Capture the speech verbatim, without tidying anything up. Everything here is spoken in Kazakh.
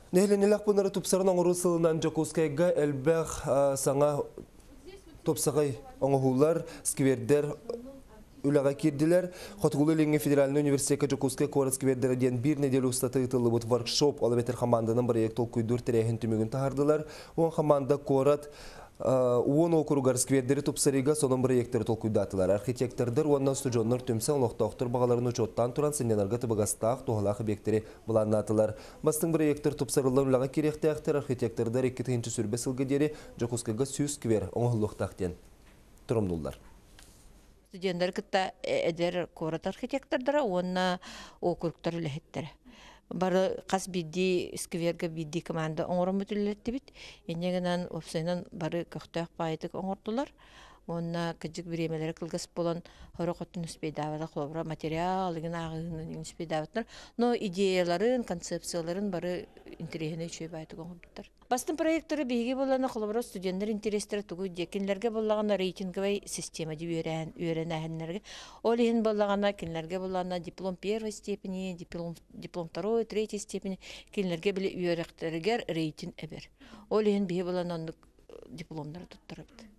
Нехленелек bunları тупсарын оңыру сылынан Жокускайга әлбәқ саңа топсағай оңығулар, сквердер үліға керділер. Хотғулы Ленге Федеральный университетке Жокускай Корат сквердері ден бір неделі ұстаты ұтылы бұд воркшоп олабетер команданың проект ол көйдір тірәйін түмігін тағардылар. Он команда Корат он округар сквердері топсарыға соның проекттері толкуйдатылар. Архитектордар оннан студионлар түмсі оңлықтақтыр бағаларын учоттан тұран сенденарға тыбығастақ тоғылақ объекттері бұланнатылар. Бастың проекттер топсарылар үліға керекті әқтер архитектордар екі тыйынчы сүрбе сылғыдері Жокускайға сүйіз сквер оңғылықтақтен тұрымдылар. Студенттер кітті әдер Корат архитектордары, онна округтар үліхеттері. Бары қас бидді, скверге бидді команда оңырым өтілетті бит. Енегінен опсайынан бары көқтөк байытық оңырдылар. Онна кәджік біремелері кілгіс болан хорақоттың үспейдавада қолабыра материалығын ағығының үспейдавадылар. Но идеяларын, концепцияларын бары интерегіне үшей байытық оңырдылар. Бастың проекттері бейге боланы қолабыра студенттер интерестері тұғы декенлерге болағына рейтинговай система де үйерен әхінлерге. Ол ең болағына кенлерге болағына диплом первой степени, диплом, диплом второй, третьей степени, кенлерге білі үйеректерігер рейтинг әбер. Ол ең бейге боланы дипломдары тұттырыпты.